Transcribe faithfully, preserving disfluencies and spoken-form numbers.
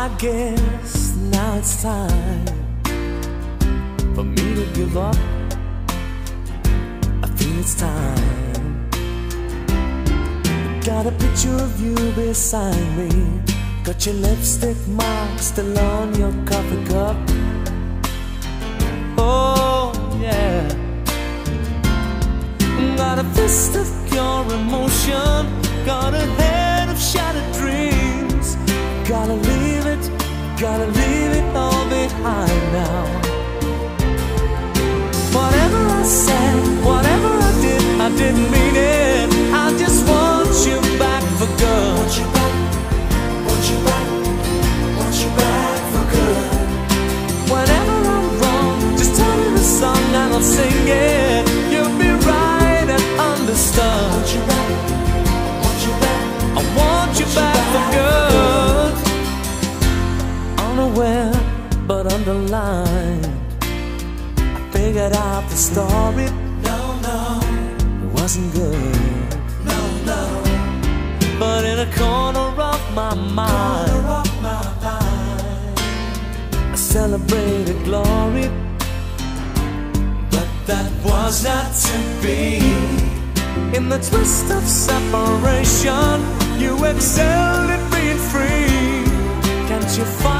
I guess now it's time for me to give up. I feel it's time. Got a picture of you beside me. Got your lipstick mark still on your coffee cup. Oh yeah. Got a fist of pure emotion. Got a head of shattered dreams. Gotta leave it, gotta leave it all behind now. Whatever I said, whatever I did, I didn't mean it. I just want you back for good. Want you back, want you back, want you back for good. Whenever I'm wrong, just tell me the song and I'll sing it. You'll be right and understood. Want you back, want you back, I want you back for good. Unaware but underlined, I figured out the story. No, no, it wasn't good. No, no. But in a corner of my mind, corner of my mind, I celebrated glory. But that was not to be. In the twist of separation, you excelled at being free. Can't you find